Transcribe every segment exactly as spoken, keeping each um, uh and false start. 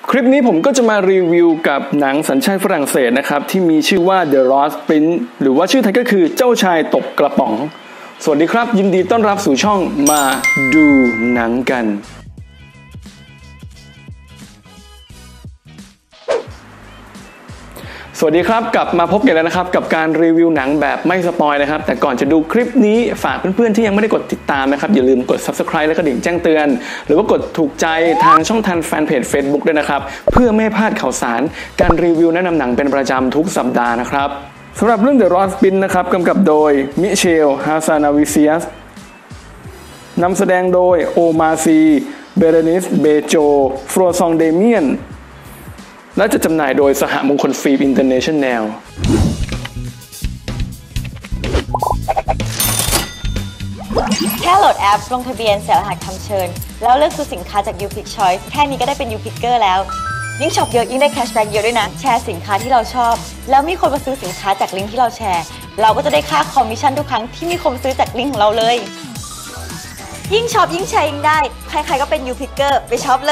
คลิปนี้ผมก็จะมารีวิวกับหนังสัญชาติฝรั่งเศสนะครับที่มีชื่อว่า The Lost Prince หรือว่าชื่อไทยก็คือเจ้าชายตกกระป๋องสวัสดีครับยินดีต้อนรับสู่ช่องมาดูหนังกันสวัสดีครับกลับมาพบกันแล้วนะครับกับการรีวิวหนังแบบไม่สปอยนะครับแต่ก่อนจะดูคลิปนี้ฝากเพื่อนๆที่ยังไม่ได้กดติดตามนะครับอย่าลืมกด ซับสไครบ์ และกระดิ่งแจ้งเตือนหรือว่ากดถูกใจทางช่องทางแฟนเพจ Facebook ด้วยนะครับเพื่อไม่พลาดข่าวสารการรีวิวแนะนำหนังเป็นประจำทุกสัปดาห์นะครับสำหรับเรื่อง The Lost Prince นะครับกำกับโดยมิเชล ฮาซานาวิเซียสนำแสดงโดยโอมาซีเบเรนิสเบโจฟรัวซองเดเมียนและจะจำหน่ายโดยสหมงคลฟิล์มอินเตอร์เนชั่นแนลแค่โหลดแอปลงทะเบียนเสียรหัสคำเชิญแล้วเลือกซื้อสินค้าจาก YouPick Choice แค่นี้ก็ได้เป็น YouPicker แล้วยิ่งช็อปเยอะยิ่งได้แคชแบ็กเยอะด้วยนะแชร์สินค้าที่เราชอบแล้วมีคนมาซื้อสินค้าจากลิงก์ที่เราแชร์เราก็จะได้ค่าคอมมิชชั่นทุกครั้งที่มีคนซื้อจากลิงก์ของเราเลยยิ่งช็อปยิ่งแชร์ยิ่งได้ใครๆก็เป็น YouPicker ไปช็อปเลย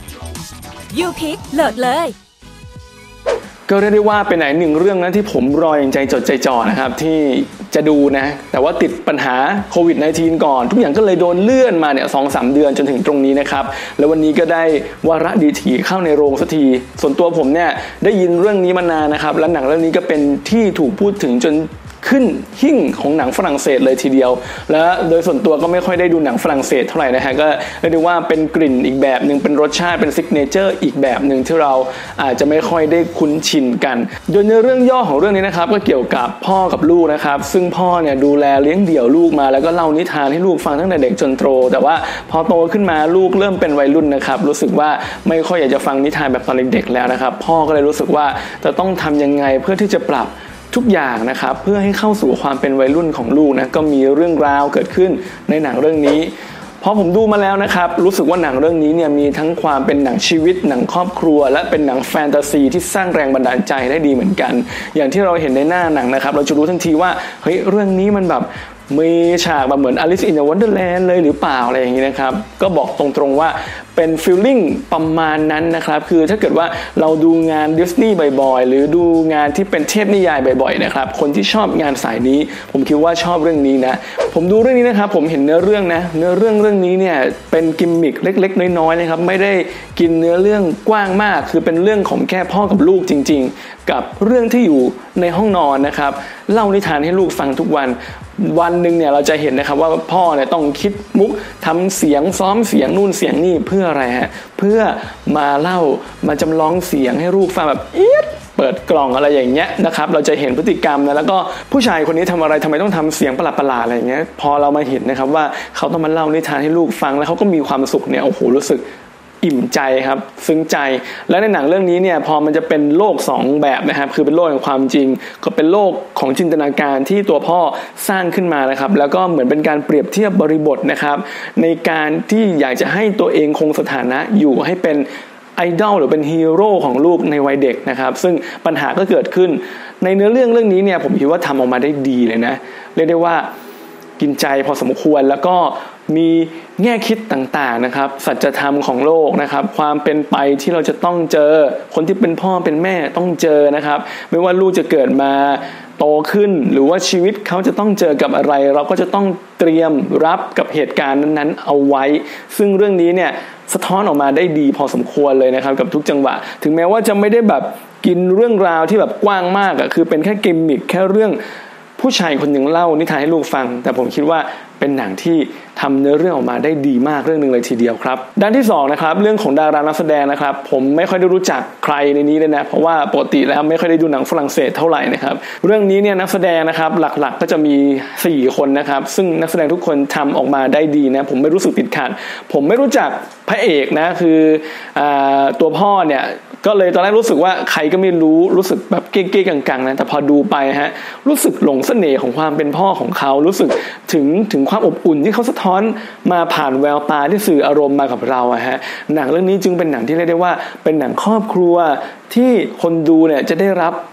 YouPick โหลดเลยก็เรียกได้ว่าเป็นไหนหนึ่งเรื่องนะที่ผมรออย่างใจจดใจจ่อนะครับที่จะดูนะแต่ว่าติดปัญหาโควิด สิบเก้า ก่อนทุกอย่างก็เลยโดนเลื่อนมาเนี่ย สองสาม เดือนจนถึงตรงนี้นะครับแล้ววันนี้ก็ได้วาระดีถีเข้าในโรงสักทีส่วนตัวผมเนี่ยได้ยินเรื่องนี้มานานนะครับและหนังเรื่องนี้ก็เป็นที่ถูกพูดถึงจนขึ้นหิ่งของหนังฝรั่งเศสเลยทีเดียวและโดยส่วนตัวก็ไม่ค่อยได้ดูหนังฝรั่งเศสเท่าไหร่นะฮะก็เรียกได้ว่าเป็นกลิ่นอีกแบบนึงเป็นรสชาติเป็นซิกเนเจอร์อีกแบบนึงที่เราอาจจะไม่ค่อยได้คุ้นชินกันโดยในเรื่องย่อของเรื่องนี้นะครับก็เกี่ยวกับพ่อกับลูกนะครับซึ่งพ่อเนี่ยดูแลเลี้ยงเดี่ยวลูกมาแล้วก็เล่านิทานให้ลูกฟังตั้งแต่เด็กจนโตแต่ว่าพอโตขึ้นมาลูกเริ่มเป็นวัยรุ่นนะครับรู้สึกว่าไม่ค่อยอยากจะฟังนิทานแบบตอนเด็กๆแล้วนะครับพ่อก็เลยรู้สึกว่าจะต้องทำยังไงเพื่อที่จะปรับทุกอย่างนะครับเพื่อให้เข้าสู่ความเป็นวัยรุ่นของลูกนะก็มีเรื่องราวเกิดขึ้นในหนังเรื่องนี้พอผมดูมาแล้วนะครับรู้สึกว่าหนังเรื่องนี้เนี่ยมีทั้งความเป็นหนังชีวิตหนังครอบครัวและเป็นหนังแฟนตาซีที่สร้างแรงบันดาลใจได้ดีเหมือนกันอย่างที่เราเห็นในหน้าหนังนะครับเราจะรู้ทันทีว่าเฮ้ยเรื่องนี้มันแบบมีฉากแบบเหมือน Alice in Wonderland เลยหรือเปล่าอะไรอย่างนี้นะครับก็บอกตรงๆว่าเป็นฟีลลิ่งประมาณนั้นนะครับคือถ้าเกิดว่าเราดูงานดิสนีย์บ่อยๆหรือดูงานที่เป็นเทพนิยายบ่อยๆนะครับคนที่ชอบงานสายนี้ผมคิดว่าชอบเรื่องนี้นะผมดูเรื่องนี้นะครับผมเห็นเนื้อเรื่องนะเนื้อเรื่องเรื่องนี้เนี่ยเป็นกิมมิคเล็กๆน้อยๆนะครับไม่ได้กินเนื้อเรื่องกว้างมากคือเป็นเรื่องของแค่พ่อกับลูกจริงๆกับเรื่องที่อยู่ในห้องนอนนะครับเล่านิทานให้ลูกฟังทุกวันวันหนึ่งเนี่ยเราจะเห็นนะครับว่าพ่อเนี่ยต้องคิดมุกทำเสียงซ้อมเสียงนู่นเสียงนี่เพื่ออะไรฮะเพื่อมาเล่ามาจำลองเสียงให้ลูกฟังแบบเอี๊ยดเปิดกล่องอะไรอย่างเงี้ยนะครับเราจะเห็นพฤติกรรมนะแล้วก็ผู้ชายคนนี้ทำอะไรทำไมต้องทำเสียงประหลาดๆอะไรอย่างเงี้ยพอเรามาเห็นนะครับว่าเขาต้องมาเล่านิทานให้ลูกฟังแล้วเขาก็มีความสุขเนี่ยโอ้โหรู้สึกอิ่มใจครับซึ้งใจและในหนังเรื่องนี้เนี่ยพอมันจะเป็นโลกสองแบบนะครับคือเป็นโลกแห่งความจริงก็เป็นโลกของจินตนาการที่ตัวพ่อสร้างขึ้นมานะครับแล้วก็เหมือนเป็นการเปรียบเทียบบริบทนะครับในการที่อยากจะให้ตัวเองคงสถานะอยู่ให้เป็นไอดอลหรือเป็นฮีโร่ของลูกในวัยเด็กนะครับซึ่งปัญหาก็เกิดขึ้นในเนื้อเรื่องเรื่องนี้เนี่ยผมคิดว่าทำออกมาได้ดีเลยนะเรียกได้ว่ากินใจพอสมควรแล้วก็มีแง่คิดต่างๆนะครับสัจธรรมของโลกนะครับความเป็นไปที่เราจะต้องเจอคนที่เป็นพ่อเป็นแม่ต้องเจอนะครับไม่ว่าลูกจะเกิดมาโตขึ้นหรือว่าชีวิตเขาจะต้องเจอกับอะไรเราก็จะต้องเตรียมรับกับเหตุการณ์นั้นๆเอาไว้ซึ่งเรื่องนี้เนี่ยสะท้อนออกมาได้ดีพอสมควรเลยนะครับกับทุกจังหวะถึงแม้ว่าจะไม่ได้แบบกินเรื่องราวที่แบบกว้างมากอ่ะคือเป็นแค่กิมมิคแค่เรื่องผู้ชายคนหนึ่งเล่านิทานให้ลูกฟังแต่ผมคิดว่าเป็นหนังที่ทำเนื้อเรื่องออกมาได้ดีมากเรื่องนึงเลยทีเดียวครับด้านที่สองนะครับเรื่องของดารานักแสดงนะครับผมไม่ค่อยได้รู้จักใครในนี้เลยนะเพราะว่าปกติแล้วไม่ค่อยได้ดูหนังฝรั่งเศสเท่าไหร่นะครับเรื่องนี้เนี่ยนักแสดงนะครับหลักๆก็จะมีสี่คนนะครับซึ่งนักแสดงทุกคนทำออกมาได้ดีนะผมไม่รู้สึกติดขัดผมไม่รู้จักพระเอกนะคืออ่าตัวพ่อเนี่ยก็เลยตอนแรกรู้สึกว่าใครก็ไม่รู้รู้สึกแบบเก๊ๆกังๆนะแต่พอดูไปฮะรู้สึกหลงเสน่ห์ของความเป็นพ่อของเขารู้สึกถึงถึงความอบอุ่นที่เขาสะท้อนมาผ่านแววตาที่สื่ออารมณ์มากับเราอะฮะหนังเรื่องนี้จึงเป็นหนังที่เรียกได้ว่าเป็นหนังครอบครัวที่คนดูเนี่ยจะได้รับ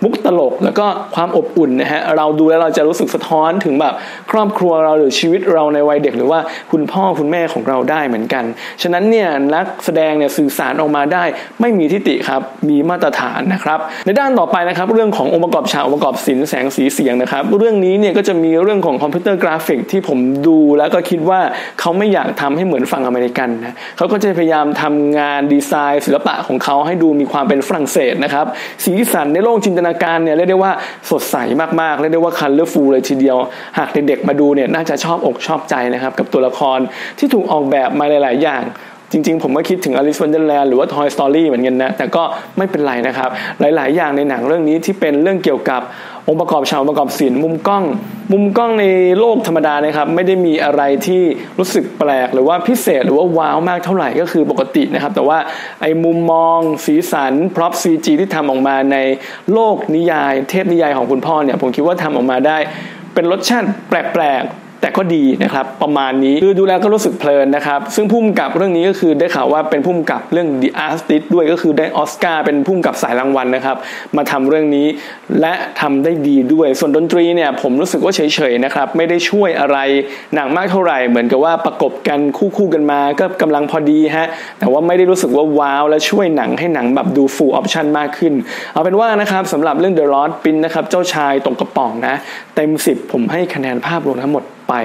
มุกตลกแล้วก็ความอบอุ่นนะฮะเราดูแล้วเราจะรู้สึกสะท้อนถึงแบบครอบครัวเราหรือชีวิตเราในวัยเด็กหรือว่าคุณพ่อคุณแม่ของเราได้เหมือนกันฉะนั้นเนี่ยนักแสดงเนี่ยสื่อสารออกมาได้ไม่มีทิฏฐิครับมีมาตรฐานนะครับในด้านต่อไปนะครับเรื่องขององค์ประกอบฉากองค์ประกอบศิลป์แสงสีเสียงนะครับเรื่องนี้เนี่ยก็จะมีเรื่องของคอมพิวเตอร์กราฟิกที่ผมดูแล้วก็คิดว่าเขาไม่อยากทำให้เหมือนฝั่งอเมริกันนะเขาก็จะพยายามทำงานดีไซน์ศิลปะของเขาให้ดูมีความเป็นฝรั่งเศสนะครับสีสันในโลกจินตนาการเนี่ยเรียกได้ว่าสดใสมากๆเรียกได้ว่า colorful เลยทีเดียวหากเด็กๆมาดูเนี่ยน่าจะชอบอกชอบใจนะครับกับตัวละครที่ถูกออกแบบมาหลายๆอย่างจริงๆผมก็คิดถึง Alice Wonderland หรือว่า Toy Story เหมือนกันนะแต่ก็ไม่เป็นไรนะครับหลายๆอย่างในหนังเรื่องนี้ที่เป็นเรื่องเกี่ยวกับองค์ประกอบฉากองค์ประกอบศิลป์มุมกล้องมุมกล้องในโลกธรรมดานะครับไม่ได้มีอะไรที่รู้สึกแปลกหรือว่าพิเศษหรือว่าว้าวมากเท่าไหร่ก็คือปกตินะครับแต่ว่าไอ้มุมมองสีสันพร็อพ ซี จี ที่ทำออกมาในโลกนิยายเทพนิยายของคุณพ่อเนี่ยผมคิดว่าทำออกมาได้เป็นรสชาติแปลกๆแต่ก็ดีนะครับประมาณนี้คือดูแล้วก็รู้สึกเพลินนะครับซึ่งผู้กำกับเรื่องนี้ก็คือได้ข่าวว่าเป็นผู้กำกับเรื่อง The Artist ด้วยก็คือได้ออสการ์เป็นผู้กำกับสายรางวัลนะครับมาทำเรื่องนี้และทำได้ดีด้วยส่วนดนตรีเนี่ยผมรู้สึกว่าเฉยๆนะครับไม่ได้ช่วยอะไรหนังมากเท่าไหร่เหมือนกับว่าประกบกันคู่ๆกันมาก็กำลังพอดีฮะแต่ว่าไม่ได้รู้สึกว่าว้าวและช่วยหนังให้หนังแบบดู full option มากขึ้นเอาเป็นว่านะครับสำหรับเรื่อง The Lost Prince นะครับเจ้าชายตกกระป๋องนะเต็มสิบผมให้คะแนนภาพรวมทั้งหมดไป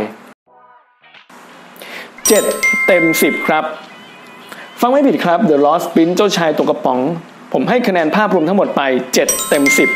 เจ็ดเต็มสิบครับฟังไม่ผิดครับ The Lost Prince เจ้าชายตกกระป๋องผมให้คะแนนภาพรวมทั้งหมดไปเจ็ดเต็มสิบ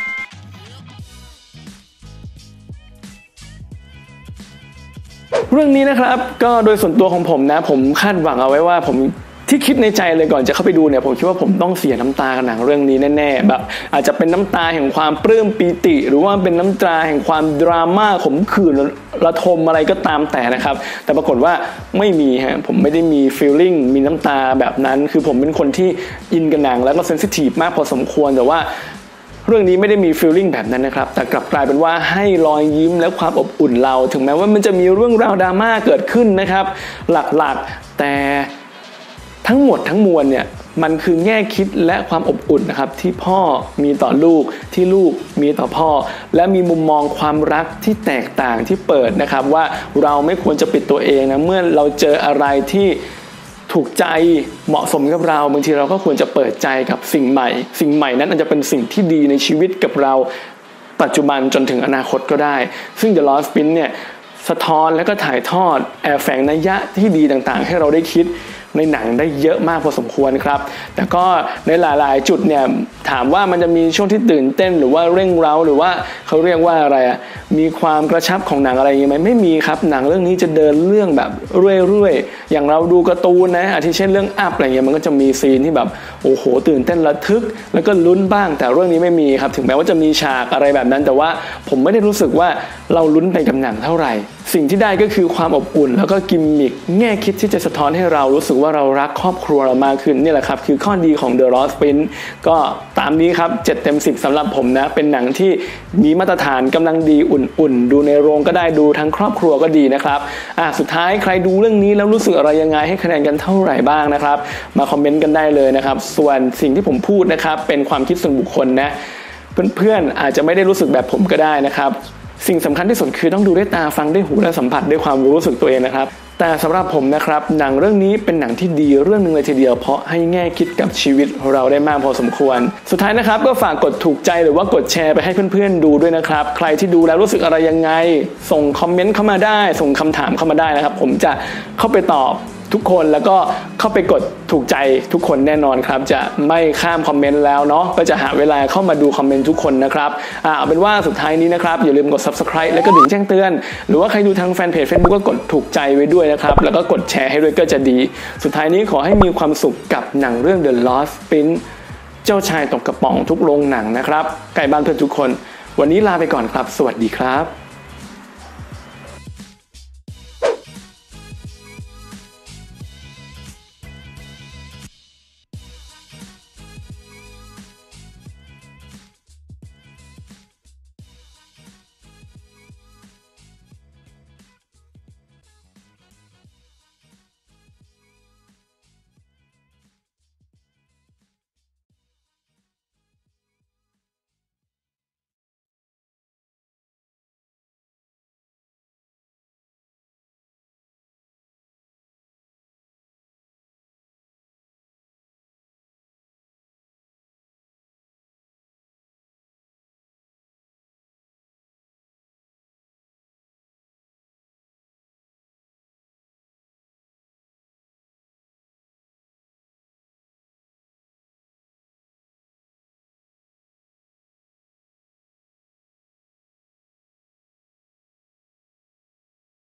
เรื่องนี้นะครับก็โดยส่วนตัวของผมนะผมคาดหวังเอาไว้ว่าผมที่คิดในใจเลยก่อนจะเข้าไปดูเนี่ยผมคิดว่าผมต้องเสียน้ำตากับหนังเรื่องนี้แน่ๆแบบอาจจะเป็นน้ำตาแห่งความปลื้มปีติหรือว่าเป็นน้ำตาแห่งความดราม่าขมขื่นระทมอะไรก็ตามแต่นะครับแต่ปรากฏว่าไม่มีฮะผมไม่ได้มี feeling มีน้ำตาแบบนั้นคือผมเป็นคนที่อินกับหนังแล้วก็เซนซิทีฟมากพอสมควรแต่ว่าเรื่องนี้ไม่ได้มี feeling แบบนั้นนะครับแต่กลับกลายเป็นว่าให้รอยยิ้มและความอบอุ่นเราถึงแม้ว่ามันจะมีเรื่องราวดราม่าเกิดขึ้นนะครับหลักๆแต่ทั้งหมดทั้งมวลเนี่ยมันคือแง่คิดและความอบอุ่นนะครับที่พ่อมีต่อลูกที่ลูกมีต่อพ่อและมีมุมมองความรักที่แตกต่างที่เปิดนะครับว่าเราไม่ควรจะปิดตัวเองนะเมื่อเราเจออะไรที่ถูกใจเหมาะสมกับเราบางทีเราก็ควรจะเปิดใจกับสิ่งใหม่สิ่งใหม่นั้นอาจจะเป็นสิ่งที่ดีในชีวิตกับเราปัจจุบันจนถึงอนาคตก็ได้ซึ่ง The Lost Prince เนี่ยสะท้อนและก็ถ่ายทอดแอบแฝงนัยยะที่ดีต่างๆให้เราได้คิดในหนังได้เยอะมากพอสมควรครับแต่ก็ในหลายๆจุดเนี่ยถามว่ามันจะมีช่วงที่ตื่นเต้นหรือว่าเร่งเร้าหรือว่าเขาเรียกว่าอะไรอ่ะมีความกระชับของหนังอะไรอย่างเงี้ยไหมไม่มีครับหนังเรื่องนี้จะเดินเรื่องแบบเรื่อยๆอย่างเราดูการ์ตูนนะอาทิเช่นเรื่องอัพอะไรเงี้ยมันก็จะมีซีนที่แบบโอ้โหตื่นเต้นระทึกแล้วก็ลุ้นบ้างแต่เรื่องนี้ไม่มีครับถึงแม้ว่าจะมีฉากอะไรแบบนั้นแต่ว่าผมไม่ได้รู้สึกว่าเราลุ้นไปกับหนังเท่าไหร่สิ่งที่ได้ก็คือความอบอุ่นแล้วก็กิมมิคแง่คิดที่จะสะท้อนให้เรารู้สึกว่าเรารักครอบครัวเรามากขึ้นนี่แหละครับคือข้อดีของ The Lost Prince ก็ตามนี้ครับเจ็ดเต็มสิบสำหรับผมนะเป็นหนังที่มีมาตรฐานกำลังดีอุ่นๆดูในโรงก็ได้ดูทั้งครอบครัวก็ดีนะครับอ่ะสุดท้ายใครดูเรื่องนี้แล้วรู้สึกอะไรยังไงให้คะแนนกันเท่าไหร่บ้างนะครับมาคอมเมนต์กันได้เลยนะครับส่วนสิ่งที่ผมพูดนะครับเป็นความคิดส่วนบุคคลนะเพื่อนๆอาจจะไม่ได้รู้สึกแบบผมก็ได้นะครับสิ่งสำคัญที่สุดคือต้องดูด้วยตาฟังด้วยหูและสัมผัสด้วยความรู้สึกตัวเองนะครับแต่สำหรับผมนะครับหนังเรื่องนี้เป็นหนังที่ดีเรื่องนึงเลยทีเดียวเพราะให้แง่คิดกับชีวิตเราได้มากพอสมควรสุดท้ายนะครับก็ฝากกดถูกใจหรือว่ากดแชร์ไปให้เพื่อนๆดูด้วยนะครับใครที่ดูแล้วรู้สึกอะไรยังไงส่งคอมเมนต์เข้ามาได้ส่งคำถามเข้ามาได้นะครับผมจะเข้าไปตอบทุกคนแล้วก็เข้าไปกดถูกใจทุกคนแน่นอนครับจะไม่ข้ามคอมเมนต์แล้วเนาะก็จะหาเวลาเข้ามาดูคอมเมนต์ทุกคนนะครับอ่าเอาเป็นว่าสุดท้ายนี้นะครับอย่าลืมกด Subscribe แล้วก็ดึงแจ้งเตือนหรือว่าใครดูทางแฟนเพจ Facebook ก็กดถูกใจไว้ด้วยนะครับแล้วก็กดแชร์ให้ด้วยก็จะดีสุดท้ายนี้ขอให้มีความสุขกับหนังเรื่อง The Lost Prince เจ้าชายตกกระป๋องทุกโรงหนังนะครับใกล้บ้านเพื่อนทุกคนวันนี้ลาไปก่อนครับสวัสดีครับ